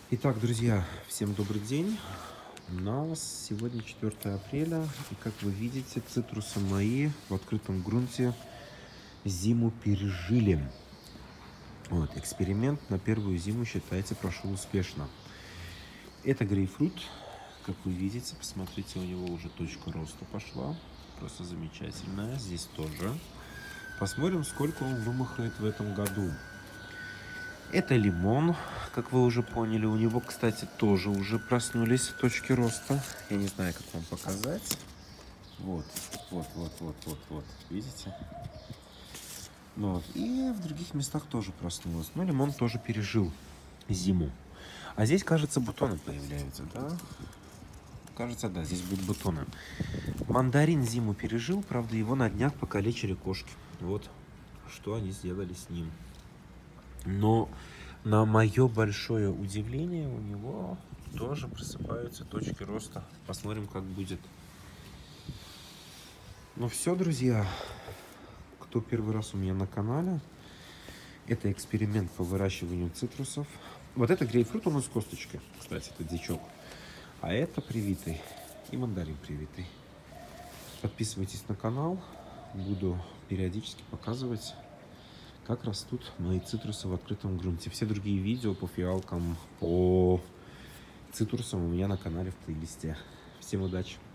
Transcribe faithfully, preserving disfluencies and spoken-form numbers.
Итак, друзья, всем добрый день. У нас сегодня четвёртое апреля, и как вы видите, цитрусы мои в открытом грунте зиму пережили. Вот, эксперимент на первую зиму, считается, прошел успешно. Это грейпфрут, как вы видите, посмотрите, у него уже точка роста пошла, просто замечательная. Здесь тоже. Посмотрим, сколько он вымахает в этом году. Это лимон, как вы уже поняли. У него, кстати, тоже уже проснулись точки роста. Я не знаю, как вам показать. Вот, вот, вот, вот, вот, вот. Видите? Ну вот. И в других местах тоже проснулось. Но лимон тоже пережил зиму. А здесь, кажется, бутоны появляются, да? Кажется, да, здесь будут бутоны. Мандарин зиму пережил, правда, его на днях покалечили кошки. Вот, что они сделали с ним. Но на мое большое удивление у него тоже просыпаются точки роста. Посмотрим, как будет. Ну все, друзья, кто первый раз у меня на канале, это эксперимент по выращиванию цитрусов. Вот это грейпфрут, он из косточки, кстати, это дичок. А это привитый и мандарин привитый. Подписывайтесь на канал, буду периодически показывать, как растут мои цитрусы в открытом грунте. Все другие видео по фиалкам, по цитрусам у меня на канале в плейлисте. Всем удачи!